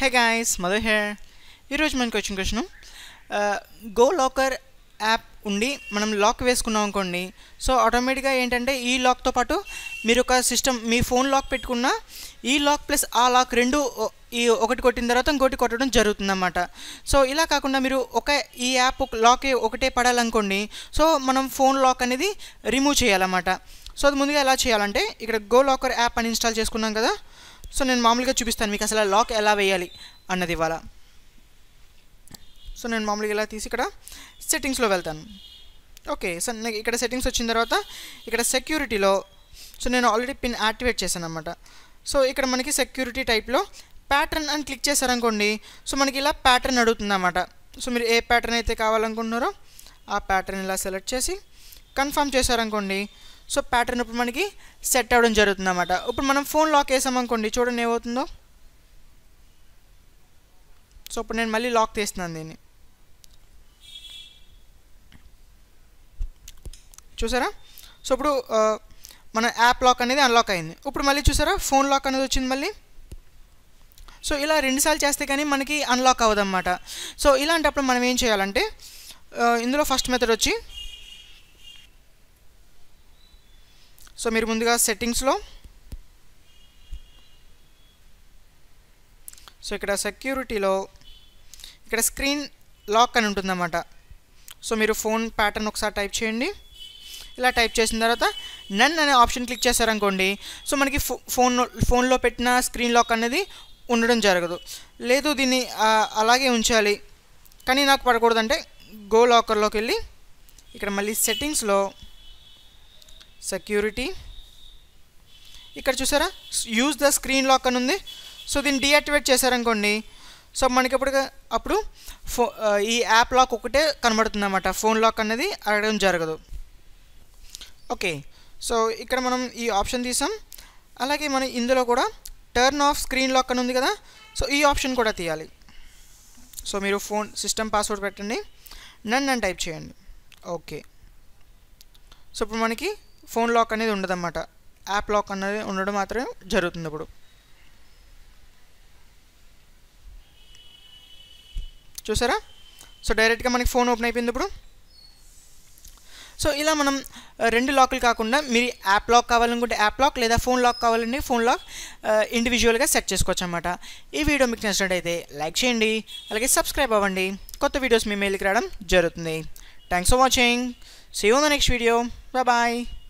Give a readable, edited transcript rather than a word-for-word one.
Hey guys, Mother here. ఈరోజు మనకి వచ్చిన క్వశ్చన్ గో లాకర్ యాప్ ఉండి మనం లాక్ వేసుకున్నాం అనుకోండి. సో ఆటోమేటిక్గా ఏంటంటే ఈ లాక్తో పాటు మీరు ఒక సిస్టమ్ మీ ఫోన్ లాక్ పెట్టుకున్న ఈ లాక్ ప్లస్ ఆ లాక్ రెండు ఈ ఒకటి కొట్టిన తర్వాత ఇంకోటి కొట్టడం జరుగుతుందన్నమాట. సో ఇలా కాకుండా మీరు ఈ యాప్ లాక్ ఒకటే పడాలనుకోండి. సో మనం ఫోన్ లాక్ అనేది రిమూవ్ చేయాలన్నమాట. సో అది ముందుగా ఎలా చేయాలంటే ఇక్కడ గో లాకర్ యాప్ అని ఇన్స్టాల్ చేసుకున్నాం కదా. సో నేను మామూలుగా చూపిస్తాను మీకు అసలు లాక్ ఎలా వేయాలి అన్నది ఇవాళ. సో నేను మామూలుగా ఇలా తీసి ఇక్కడ సెట్టింగ్స్లో వెళ్తాను. ఓకే, సో నాకు ఇక్కడ సెట్టింగ్స్ వచ్చిన తర్వాత ఇక్కడ సెక్యూరిటీలో సో నేను ఆల్రెడీ పిన్ యాక్టివేట్ చేశాను అనమాట. సో ఇక్కడ మనకి సెక్యూరిటీ టైప్లో ప్యాటర్న్ అని క్లిక్ చేశారనుకోండి. సో మనకి ఇలా ప్యాటర్న్ అడుగుతుంది అన్నమాట. సో మీరు ఏ ప్యాటర్న్ అయితే కావాలనుకుంటున్నారో ఆ ప్యాటర్న్ ఇలా సెలెక్ట్ చేసి కన్ఫర్మ్ చేశారనుకోండి. సో ప్యాటర్న్ ఇప్పుడు మనకి సెట్ అవ్వడం జరుగుతుంది అన్నమాట. ఇప్పుడు మనం ఫోన్ లాక్ వేసామనుకోండి, చూడండి ఏమవుతుందో. సో ఇప్పుడు నేను మళ్ళీ లాక్ తీస్తున్నాను దీన్ని, చూసారా. సో ఇప్పుడు మన యాప్ లాక్ అనేది అన్లాక్ అయింది. ఇప్పుడు మళ్ళీ చూసారా ఫోన్ లాక్ అనేది వచ్చింది మళ్ళీ. సో ఇలా రెండుసార్లు చేస్తే కానీ మనకి అన్లాక్ అవ్వదన్నమాట. సో ఇలాంటప్పుడు మనం ఏం చేయాలంటే ఇందులో ఫస్ట్ మెథడ్ వచ్చి సో మీరు ముందుగా సెట్టింగ్స్లో సో ఇక్కడ సెక్యూరిటీలో ఇక్కడ స్క్రీన్ లాక్ అని ఉంటుందన్నమాట. సో మీరు ఫోన్ ప్యాటర్న్ ఒకసారి టైప్ చేయండి. ఇలా టైప్ చేసిన తర్వాత నన్ అనే ఆప్షన్ క్లిక్ చేశారనుకోండి. సో మనకి ఫోన్లో పెట్టిన స్క్రీన్ లాక్ అనేది ఉండడం జరగదు. లేదు దీన్ని అలాగే ఉంచాలి కానీ నాకు పడకూడదంటే గో లాకర్లోకి వెళ్ళి ఇక్కడ మళ్ళీ సెట్టింగ్స్లో సెక్యూరిటీ ఇక్కడ చూసారా యూజ్ ద స్క్రీన్ లాక్ అని ఉంది. సో దీన్ని డీయాక్టివేట్ చేశారనుకోండి. సో మనకి అప్పుడు ఈ యాప్ లాక్ ఒకటే కనబడుతుంది అన్నమాట. ఫోన్ లాక్ అనేది అడగడం జరగదు. ఓకే, సో ఇక్కడ మనం ఈ ఆప్షన్ తీసాం. అలాగే మనం ఇందులో కూడా టర్న్ ఆఫ్ స్క్రీన్ లాక్ అని ఉంది కదా. సో ఈ ఆప్షన్ కూడా తీయాలి. సో మీరు ఫోన్ సిస్టమ్ పాస్వర్డ్ పెట్టండి, నన్ను టైప్ చేయండి. ఓకే, సో ఇప్పుడు మనకి ఫోన్ లాక్ అనేది ఉండదన్నమాట. యాప్ లాక్ అనేది ఉండడం మాత్రమే జరుగుతుంది ఇప్పుడు. చూసారా. సో డైరెక్ట్గా మనకి ఫోన్ ఓపెన్ అయిపోయింది ఇప్పుడు. సో ఇలా మనం రెండు లాక్లు కాకుండా మీరు యాప్ లాక్ కావాలనుకుంటే యాప్ లాక్ లేదా ఫోన్ లాక్ కావాలంటే ఫోన్ లాక్ ఇండివిజువల్గా సెట్ చేసుకోవచ్చు అన్నమాట. ఈ వీడియో మీకు నచ్చినట్టయితే లైక్ చేయండి, అలాగే సబ్స్క్రైబ్ అవ్వండి. కొత్త వీడియోస్ మీ మెయిల్కి రావడం జరుగుతుంది. Thanks for watching. See you on the next video. Bye.